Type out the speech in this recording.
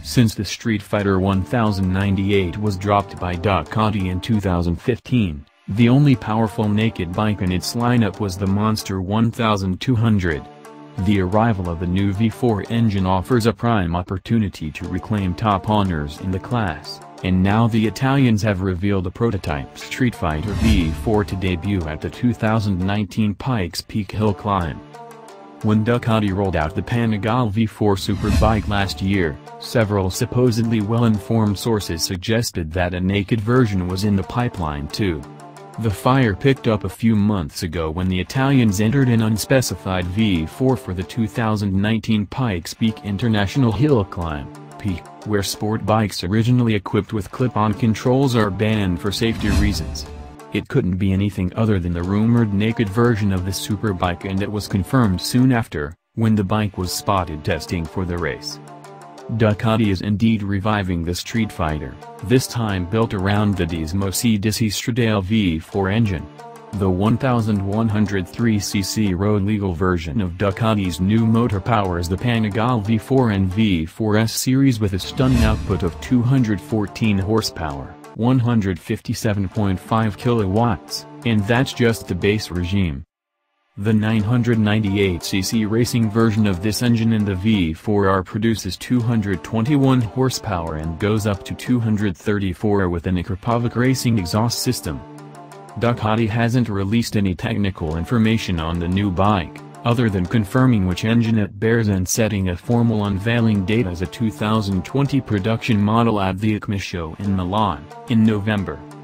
since the Streetfighter 1098 was dropped by Ducati in 2015. The only powerful naked bike in its lineup was the Monster 1200. The arrival of the new V4 engine offers a prime opportunity to reclaim top honors in the class, and now the Italians have revealed a prototype Streetfighter V4 to debut at the 2019 Pikes Peak Hill Climb. When Ducati rolled out the Panigale V4 Superbike last year, several supposedly well-informed sources suggested that a naked version was in the pipeline too. The fire picked up a few months ago when the Italians entered an unspecified V4 for the 2019 Pikes Peak International Hill Climb, Peak, where sport bikes originally equipped with clip-on controls are banned for safety reasons. It couldn't be anything other than the rumored naked version of the superbike, and it was confirmed soon after, when the bike was spotted testing for the race. Ducati is indeed reviving the Streetfighter, this time built around the Dismo C-Disi Stradale V4 engine. The 1103cc road-legal version of Ducati's new motor powers the Panigale V4 and V4S series with a stunning output of 214 horsepower, 157.5 kilowatts, and that's just the base regime. The 998cc racing version of this engine in the V4R produces 221 horsepower and goes up to 234 with an Akrapovic racing exhaust system. Ducati hasn't released any technical information on the new bike, other than confirming which engine it bears and setting a formal unveiling date as a 2020 production model at the eicma show in Milan, in November.